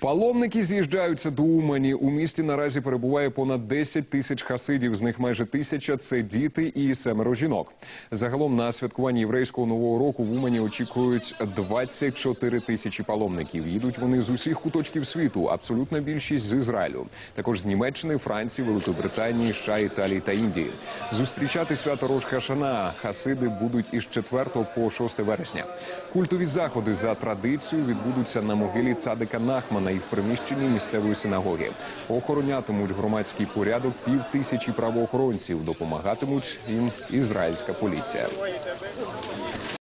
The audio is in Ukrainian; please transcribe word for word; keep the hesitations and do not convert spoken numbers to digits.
Паломники з'їжджаються до Умані. У місті наразі перебуває понад десять тисяч хасидів, з них майже тисяча – це діти і семеро жінок. Загалом на святкуванні єврейського Нового року в Умані очікують двадцять чотири тисячі паломників. Їдуть вони з усіх куточків світу, абсолютна більшість з Ізраїлю. Також з Німеччини, Франції, Великої Британії, США, Італії та Індії. Зустрічати свято Рош-ха-Шана хасиди будуть із четвертого по шосте вересня. Культові заходи за традицією відбудуться на могилі цадика Нахмана і в приміщенні місцевої синагоги. Охоронятимуть громадський порядок пів тисячі правоохоронців, допомагатимуть їм ізраїльська поліція.